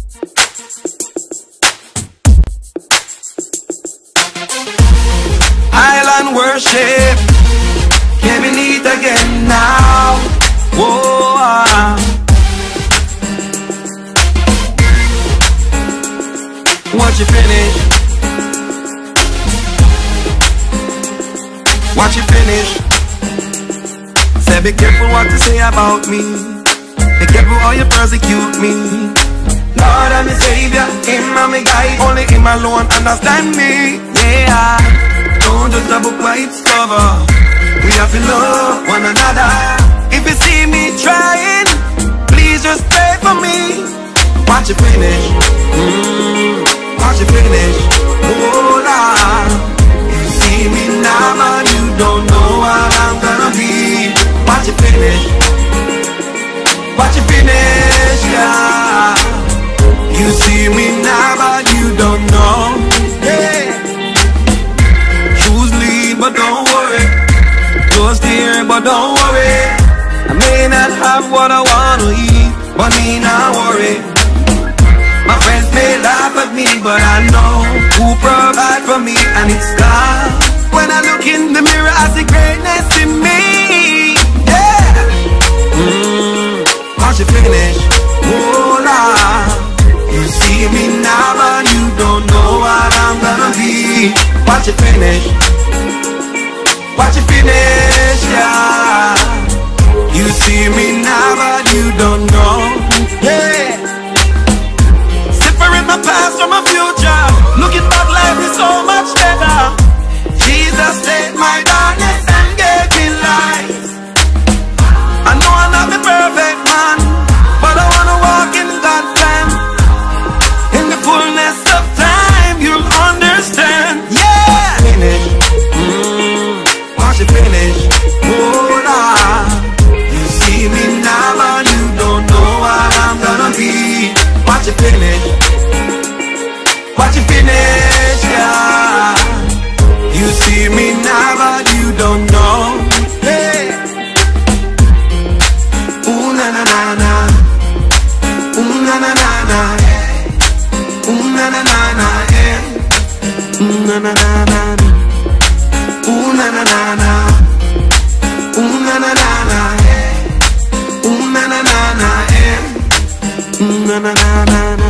Island worship, can we meet again now? Whoa, once you finish, once you finish, say be careful what you say about me. Be careful how you persecute me. Lord, I'm your savior, him and my guide. Only him alone understand me. Yeah, don't just a book by its cover. We have to love one another. If you see me trying, please just pray for me. Watch you finish. Watch you finish. Oh Lord, if you see me now, man, you don't know what I'm gonna be. Watch you finish. Watch you finish, yeah. You see me now, but you don't know. Yeah. Choose lead, but don't worry. Close the ear, but don't worry. I may not have what I wanna eat, but me not worry. My friends may laugh at me, but I know who provide for me, and it's God. When I look in the mirror, I see greatness in me. Yeah. Watch you finish. Oh Lord, you see me now, but you don't know what I'm gonna be. Watch you finish. Watch you finish, yeah. You see me now, but you don't know. Yeah. Separate my past from my future. Looking back, life is so much better. Jesus saved my darkness and gave me light. I know I'm not the perfect man, but I wanna walk in God's plan. In the fullness of time, you'll understand. Yeah. Finish. Watch you finish. Oh Lord, you see me now, but you don't know what I'm gonna be. Watch you finish. Watch you finish, yeah. You see me now, but you don't know. Hey. Ooh na na na na. Ooh na na na na. Ooh na na na na. Ooh na na na na. Ooh na na na na. Ooh na na na na. Ooh na na na na. Ooh na na na na.